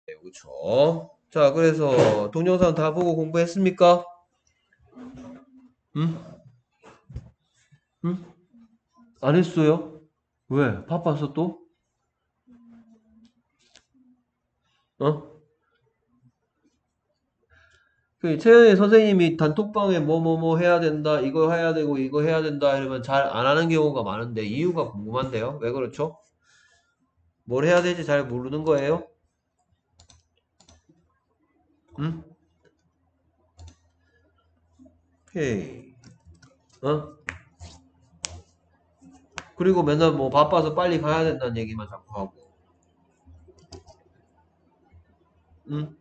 네, 그쵸. 자, 그래서 동영상 다 보고 공부했습니까? 응? 응? 안 했어요? 왜? 바빠서 또? 어? 그 최현희 선생님이 단톡방에 뭐 해야 된다, 이거 해야 되고 이거 해야 된다 이러면 잘 안 하는 경우가 많은데 이유가 궁금한데요? 왜 그렇죠? 뭘 해야 될지 잘 모르는 거예요? 응? 오케이. 어? 그리고 맨날 뭐 바빠서 빨리 가야 된다는 얘기만 자꾸 하고. 응?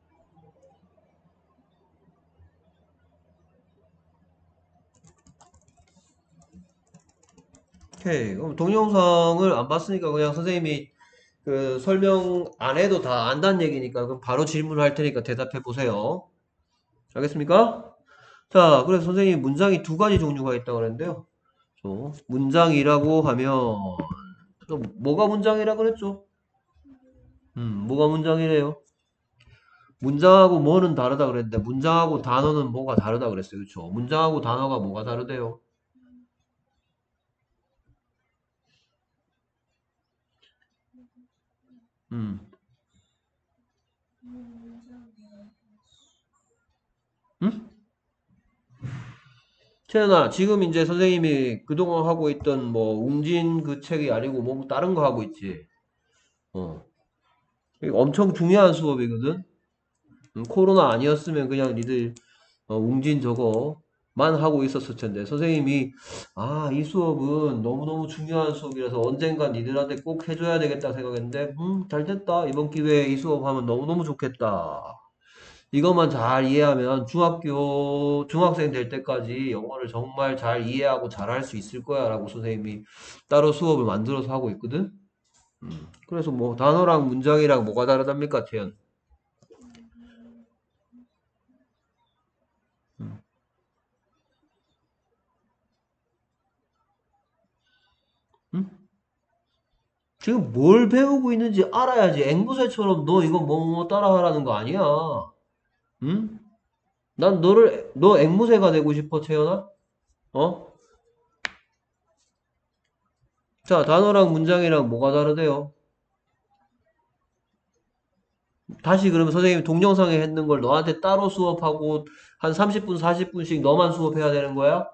오케이. 그럼 동영상을 안 봤으니까 그냥 선생님이 그 설명 안 해도 다 안다는 얘기니까 그럼 바로 질문할 테니까 대답해 보세요. 알겠습니까? 자, 그래서 선생님이 문장이 두 가지 종류가 있다고 그랬는데요. 문장이라고 하면 또 뭐가 문장이라 그랬죠? 뭐가 문장이래요? 문장하고 뭐는 다르다 그랬는데 문장하고 단어는 뭐가 다르다 그랬어요. 그렇죠? 문장하고 단어가 뭐가 다르대요? 음. 응? 채연아, 지금 이제 선생님이 그동안 하고 있던 뭐 웅진 그 책이 아니고 뭐 다른 거 하고 있지. 어. 이거 엄청 중요한 수업이거든. 코로나 아니었으면 그냥 니들 웅진 저거만 하고 있었을 텐데 선생님이 아, 이 수업은 너무너무 중요한 수업이라서 언젠가 니들한테 꼭 해줘야 되겠다 생각했는데 잘 됐다. 이번 기회에 이 수업 하면 너무너무 좋겠다. 이것만 잘 이해하면 중학생 될 때까지 영어를 정말 잘 이해하고 잘할 수 있을 거야 라고 선생님이 따로 수업을 만들어서 하고 있거든. 그래서 뭐 단어랑 문장이랑 뭐가 다르답니까, 태연? 음. 응? 지금 뭘 배우고 있는지 알아야지. 앵무새처럼 너 이거 뭐 따라하라는 거 아니야. 응? 난 너 앵무새가 되고 싶어, 채연아? 어? 자, 단어랑 문장이랑 뭐가 다르대요? 다시 그러면 선생님이 동영상에 했는 걸 너한테 따로 수업하고 한 30분, 40분씩 너만 수업해야 되는 거야?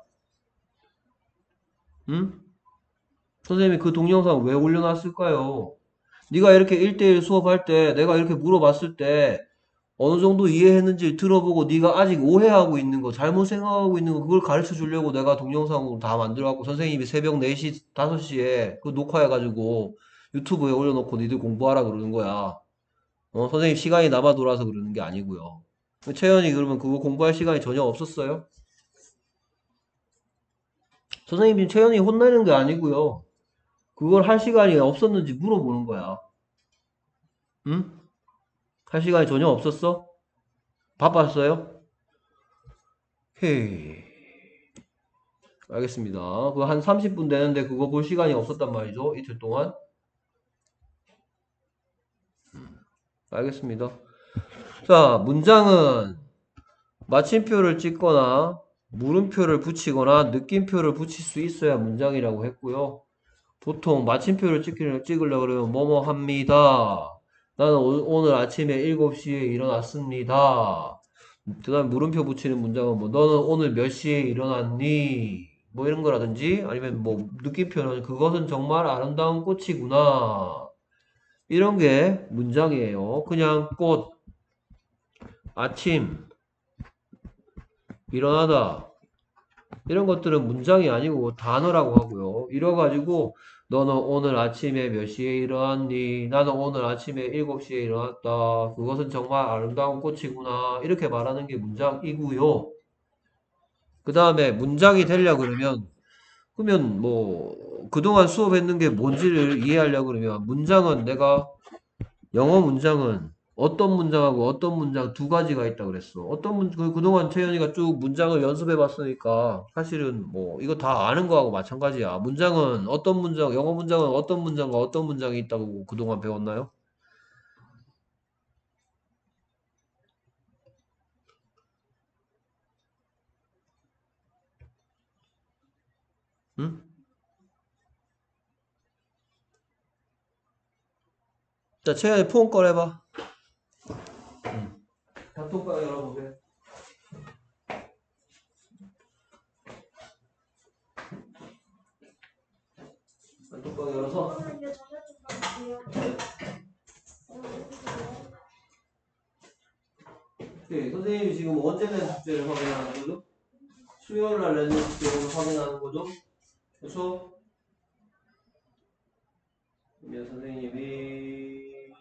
응? 선생님이 그 동영상 왜 올려놨을까요? 네가 이렇게 1대1 수업할 때 내가 이렇게 물어봤을 때 어느 정도 이해했는지 들어보고 네가 아직 오해하고 있는 거, 잘못 생각하고 있는 거 그걸 가르쳐 주려고 내가 동영상으로 다 만들어갖고 선생님이 새벽 4시, 5시에 그 녹화해가지고 유튜브에 올려놓고 니들 공부하라 그러는 거야. 선생님 시간이 남아 돌아서 그러는 게 아니고요. 채연이 그러면 그거 공부할 시간이 전혀 없었어요? 선생님이 채연이 혼내는 게 아니고요. 그걸 할 시간이 없었는지 물어보는 거야. 응? 할 시간이 전혀 없었어? 바빴어요? 헤이. 알겠습니다. 그거 한 30분 되는데 그거 볼 시간이 없었단 말이죠. 이틀 동안. 알겠습니다. 자, 문장은 마침표를 찍거나 물음표를 붙이거나 느낌표를 붙일 수 있어야 문장이라고 했고요. 보통 마침표를 찍으려고 그러면 뭐뭐 합니다. 나는 오늘 아침에 7시에 일어났습니다. 그 다음 물음표 붙이는 문장은 뭐 너는 오늘 몇 시에 일어났니? 뭐 이런 거라든지 아니면 뭐 느낌표는 그것은 정말 아름다운 꽃이구나. 이런 게 문장이에요. 그냥 꽃, 아침, 일어나다. 이런 것들은 문장이 아니고 단어라고 하고요. 이래가지고 너는 오늘 아침에 몇 시에 일어났니? 나는 오늘 아침에 7시에 일어났다. 그것은 정말 아름다운 꽃이구나. 이렇게 말하는 게 문장이고요. 그 다음에 문장이 되려고 그러면 뭐 그동안 수업했는 게 뭔지를 이해하려고 그러면 문장은 내가 영어 문장은 어떤 문장하고 어떤 문장 두 가지가 있다 그랬어. 그동안 채연이가 쭉 문장을 연습해 봤으니까 사실은 뭐 이거 다 아는 거하고 마찬가지야. 영어 문장은 어떤 문장과 어떤 문장이 있다고 그동안 배웠나요? 응? 자, 채연이 폰 꺼내봐. 응. 단톡방 열어보세요. 단톡방 열어서. 잠깐만요. 전화 좀 받을게요. 네, 선생님이 지금 언제 낸 숙제를 확인하는 거죠? 수요일 날 낸 숙제를 확인하는 거죠? 그렇죠? 그러면 선생님이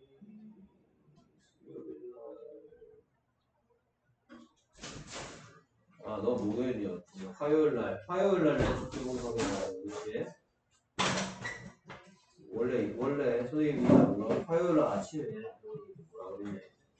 너 목요일이었지. 화요일 날 낸 숙제 확인하는 거지. 원래 선생님이 화요일 날 아침에 뭐라 그러냐.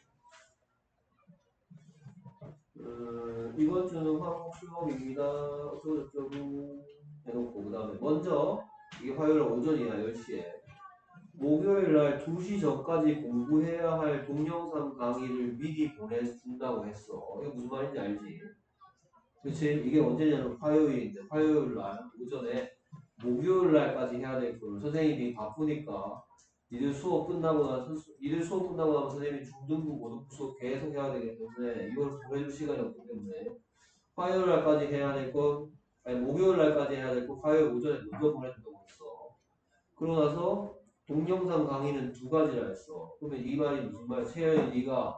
이번 주는 화목 수목입니다. 어쩌고저쩌고 해놓고 그 다음에 먼저 이게 화요일 오전이야 10시에 목요일 날 2시 전까지 공부해야 할 동영상 강의를 미리 보내준다고 했어. 이게 무슨 말인지 알지? 그치? 이게 언제냐면 화요일인데 화요일 날 오전에 목요일 날까지 해야 될 거를 선생님이 바쁘니까 니들 수업 끝나고 나면 선생님이 중등부 고등부 수업 계속 해야 되기 때문에 이걸 보내줄 시간이 없기 때문에 화요일 날까지 해야 될 거, 아니 목요일 날까지 해야 될 거 화요일 오전에 먼저 보내준다고 했어. 그러고 나서 동영상 강의는 2가지라 했어. 그러면 이 말이 무슨 말? 채연이 네가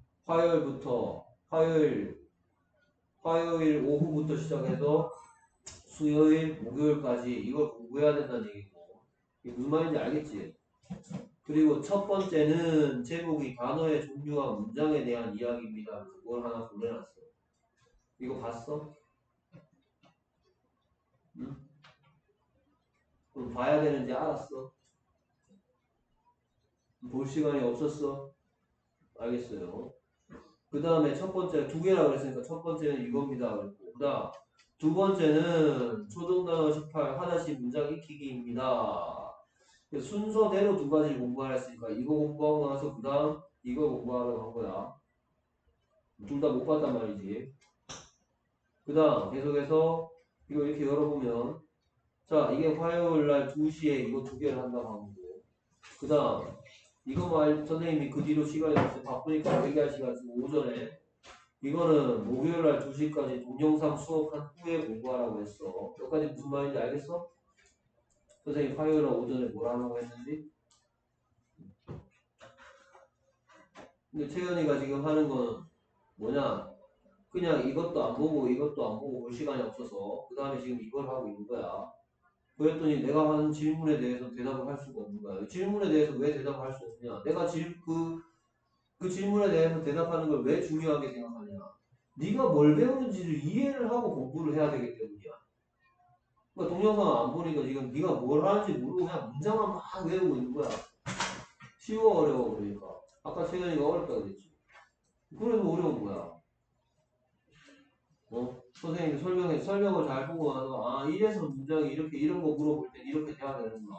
화요일 오후부터 시작해서 수요일, 목요일까지 이걸 공부해야 된다는 얘기고. 이게 무슨 말인지 알겠지? 그리고 첫 번째는 제목이 단어의 종류와 문장에 대한 이야기입니다. 그걸 하나 보내놨어. 이거 봤어? 응? 그럼 봐야 되는지 알았어? 볼 시간이 없었어? 알겠어요. 그 다음에 첫 번째, 2개라고 그랬으니까 첫 번째는 이겁니다. 그 다음, 2번째는 초등단어 18 하나씩 문장 익히기입니다. 순서대로 2가지를 공부하라 했으니까 이거 공부하고 나서 그 다음 이거 공부하라고 한 거야. 둘 다 못 봤단 말이지. 그 다음 계속해서 이거 이렇게 열어보면 자 이게 화요일날 2시에 이거 2개를 한다고 한 거고 그 다음 이거 선생님이 그 뒤로 시간이 없어요. 바쁘니까 얘기할 시간 있으면 오전에 이거는 목요일날 2시까지 동영상 수업한 후에 공부하라고 했어. 여기까지 무슨 말인지 알겠어? 선생님 화요일날 오전에 뭘 하라고 했는지. 근데 채연이가 지금 하는 건 뭐냐? 그냥 이것도 안 보고 이것도 안 보고 볼 시간이 없어서 그 다음에 지금 이걸 하고 있는 거야. 그랬더니 내가 하는 질문에 대해서 대답을 할 수가 없는 거야. 질문에 대해서 왜 대답을 할 수 없냐? 내가 그 질문에 대해서 대답하는 걸 왜 중요하게 생각하냐? 네가 뭘 배우는지를 이해를 하고 공부를 해야 되기 때문이야. 그러니까 동영상 안 보니까 지금 네가 뭘 하는지 모르고 그냥 문장만 막 외우고 있는 거야. 쉬워 어려워 그러니까. 아까 채연이가 어렵다 그랬지. 그래서 어려운 거야. 선생님이 설명을 잘 보고 나서, 이래서 문장이 이렇게, 이런 거 물어볼 때 이렇게 돼야 되는구나.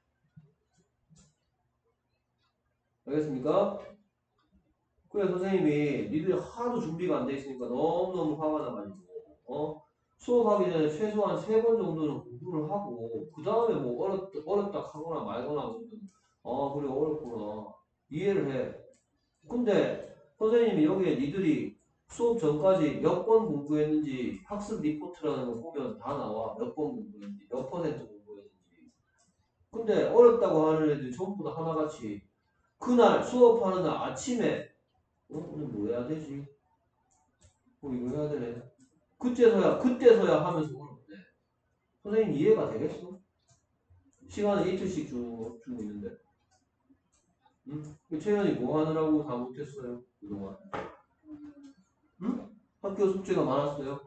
알겠습니까? 그래, 선생님이, 니들 하도 준비가 안 돼 있으니까 너무너무 화가 나가지고, 수업하기 전에 최소한 3번 정도는 공부를 하고, 그 다음에 뭐 어렵다 하거나 말거나 그러면, 그래, 어렵구나. 이해를 해. 근데, 선생님이 여기에 니들이 수업 전까지 몇 번 공부했는지 학습 리포트라는 거 보면 다 나와. 몇 번 공부했는지, 몇 퍼센트 공부했는지. 근데 어렵다고 하는 애들 전부 다 하나같이 그날 수업하는 날 아침에 오늘 뭐 해야 되지? 이거 해야 되네. 그때서야 하면서 그러는데 선생님 이해가 되겠어? 시간을 이틀씩 주고 있는데 응? 채연이 뭐 하느라고 다 못했어요 그동안 응? 학교 숙제가 많았어요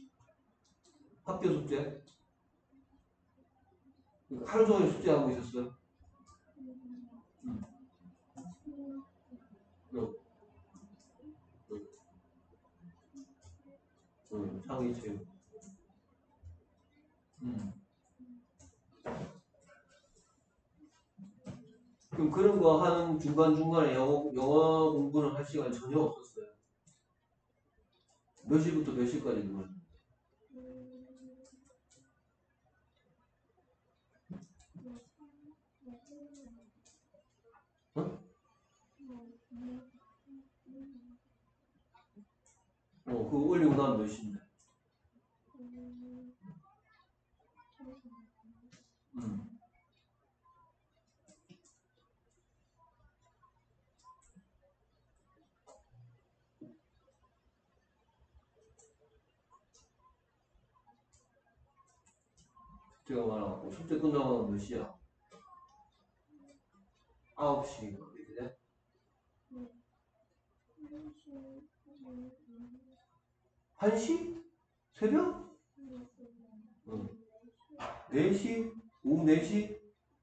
학교 숙제 하루 종일 숙제하고 있었어요 응. 응. 응. 창의 체육 응. 그럼 그런 거 하는 중간중간에 영어 공부는 할 시간이 전혀 없었어요 몇 시부터 몇 시까지 그러면 그거 올리고 나면 몇 시인데? 음. 숙제가 많아갖고 숙제 끝나고 나면 몇 시야? 9시 이렇게 돼? 1시? 새벽? 응. 4시? 오후 4시?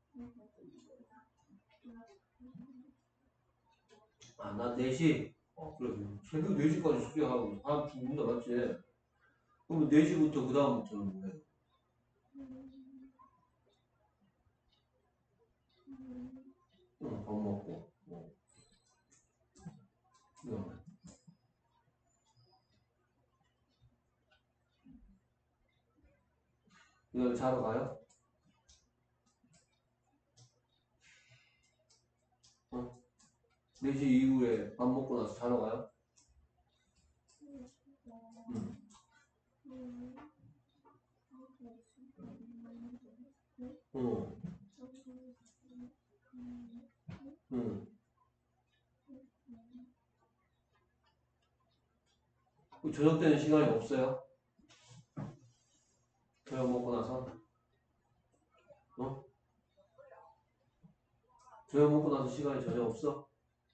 아, 난 4시? 그래. 새벽 4시까지 숙제하고 다음 죽는다, 맞지? 그럼 4시부터 그 다음부터는 뭐해? 응, 밥 먹고. 그다음에 그다음에 자러 가요? 어? 4시 이후에 밥 먹고 나서 자러 가요? 응. 응. 응. 그 저녁 때는 시간이 없어요? 저녁 먹고 나서? 어? 저녁 먹고 나서 시간이 전혀 없어?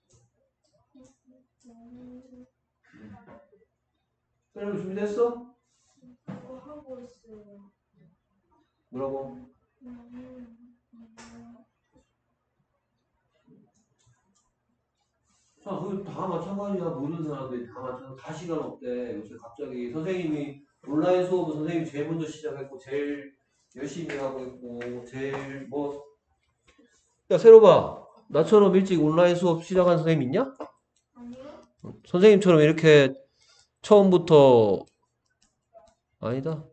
그럼 준비됐어? 그거 하고 있어요. 뭐라고? 자, 그 다 마찬가지야. 모르는 사람들이 다 마찬가지. 다 시간 없대. 요새 갑자기 선생님이 온라인 수업은 선생님이 제일 먼저 시작했고, 제일 열심히 하고 있고, 제일 뭐. 야, 새로 봐. 나처럼 일찍 온라인 수업 시작한 선생님 있냐? 아니요? 선생님처럼 이렇게 처음부터, 아니다.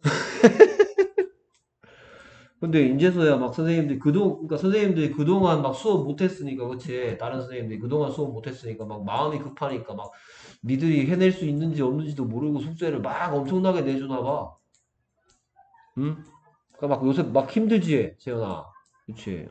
근데 인제서야 막 선생님들이 그러니까 선생님들이 그동안 막 수업 못했으니까, 그치? 다른 선생님들이 그동안 수업 못했으니까 막 마음이 급하니까 막 니들이 해낼 수 있는지 없는지도 모르고 숙제를 막 엄청나게 내주나 봐. 응? 그러니까 막 요새 막 힘들지, 재현아. 그치?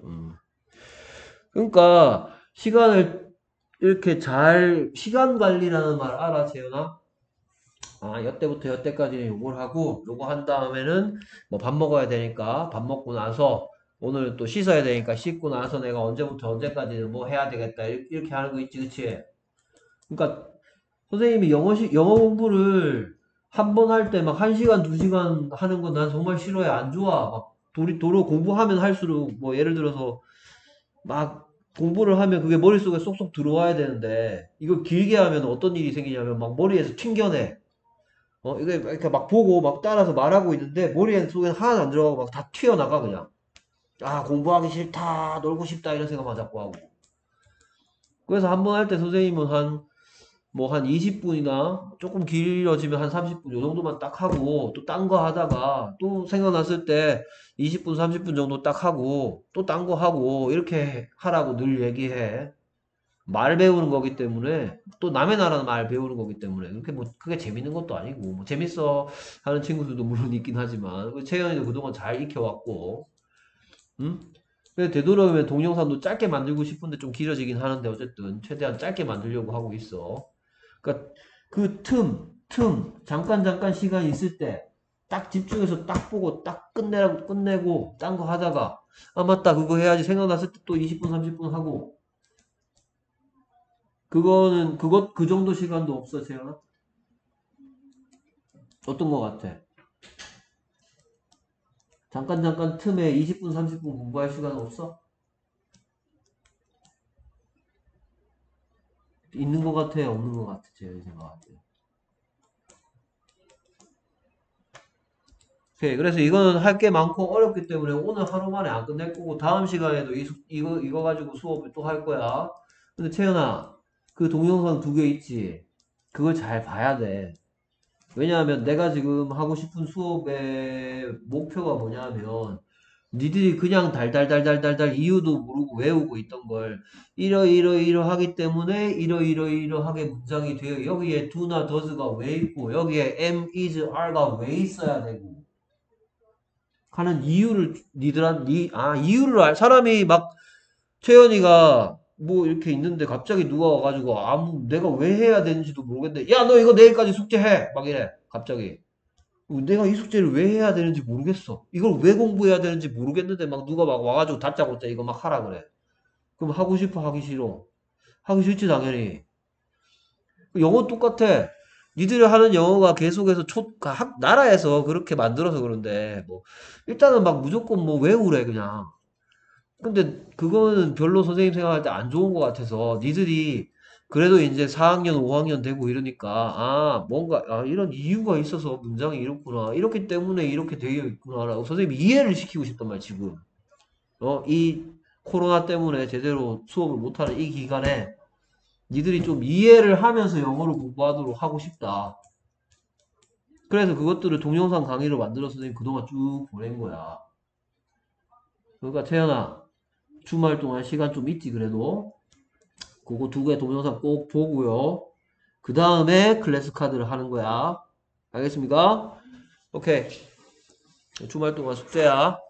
그러니까 시간을 이렇게 잘, 시간 관리라는 말 알아, 재현아? 아, 여태부터 여태까지는 요걸 하고, 요거 한 다음에는 뭐 밥 먹어야 되니까, 밥 먹고 나서, 오늘 또 씻어야 되니까 씻고 나서 내가 언제부터 언제까지는 뭐 해야 되겠다. 이렇게 하는 거 있지, 그치? 그러니까 선생님이 영어 공부를 한 번 할 때 막 1시간, 2시간 하는 건 난 정말 싫어해. 안 좋아. 막 도로 공부하면 할수록 뭐 예를 들어서 막 공부를 하면 그게 머릿속에 쏙쏙 들어와야 되는데, 이거 길게 하면 어떤 일이 생기냐면 막 머리에서 튕겨내. 이게 이렇게 막 보고 막 따라서 말하고 있는데 머리 속에 하나도 안 들어가고 막 다 튀어나가 그냥. 아, 공부하기 싫다, 놀고 싶다 이런 생각만 자꾸 하고. 그래서 한 번 할 때 선생님은 한 20분이나 조금 길어지면 한 30분 요 정도만 딱 하고 또 딴 거 하다가 또 생각났을 때 20분, 30분 정도 딱 하고 또 딴 거 하고 이렇게 하라고 늘 얘기해. 말 배우는 거기 때문에 또 남의 나라 말 배우는 거기 때문에 그렇게 뭐 크게 재밌는 것도 아니고 뭐 재밌어 하는 친구들도 물론 있긴 하지만 채연이도 그동안 잘 익혀왔고 응? 근데 되도록이면 동영상도 짧게 만들고 싶은데 좀 길어지긴 하는데 어쨌든 최대한 짧게 만들려고 하고 있어. 그러니까 그 잠깐 시간 있을 때 딱 집중해서 딱 보고 딱 끝내고 딴 거 하다가 아 맞다 그거 해야지 생각났을 때 또 20분 30분 하고 그 정도 시간도 없어, 재현아? 어떤 거 같아? 잠깐 틈에 20분, 30분 공부할 시간 없어? 있는 거 같아, 없는 거 같아, 재현이 생각할 때. 오케이, 그래서 이거는 할 게 많고 어렵기 때문에 오늘 하루 만에 안 끝낼 거고, 다음 시간에도 이거 가지고 수업을 또 할 거야. 근데 채연아, 그 동영상 2개 있지? 그걸 잘 봐야 돼. 왜냐하면 내가 지금 하고 싶은 수업의 목표가 뭐냐면, 니들이 그냥 달달달달달달 이유도 모르고 외우고 있던 걸 이러이러이러하기 때문에 이러이러이러하게 문장이 돼요. 여기에 do나 does가 왜 있고 여기에 am, is, are가 왜 있어야 되고 하는 이유를 이유를 사람이 막 채연이가 뭐 이렇게 있는데 갑자기 누가 와가지고 내가 왜 해야 되는지도 모르겠는데 야 너 이거 내일까지 숙제해 막 이래 갑자기 내가 이 숙제를 왜 해야 되는지 모르겠어. 이걸 왜 공부해야 되는지 모르겠는데 막 누가 막 와가지고 다짜고짜 이거 막 하라 그래. 그럼 하고 싶어 하기 싫어. 하기 싫지 당연히. 영어 똑같아. 니들이 하는 영어가 계속해서 나라에서 그렇게 만들어서 그런데 뭐 일단은 막 무조건 뭐 외우래 그냥. 근데 그거는 별로 선생님 생각할 때 안 좋은 것 같아서 니들이 그래도 이제 4학년, 5학년 되고 이러니까 뭔가 이런 이유가 있어서 문장이 이렇구나. 이렇기 때문에 이렇게 되어 있구나라고 선생님이 이해를 시키고 싶단 말이야, 지금. 이 코로나 때문에 제대로 수업을 못하는 이 기간에 니들이 좀 이해를 하면서 영어를 공부하도록 하고 싶다. 그래서 그것들을 동영상 강의로 만들어서 선생님 그동안 쭉 보낸 거야. 그러니까 태연아, 주말 동안 시간 좀 있지 그래도 그거 두 개 동영상 꼭 보고요. 그 다음에 클래스 카드를 하는 거야. 알겠습니까? 오케이. 주말 동안 숙제야.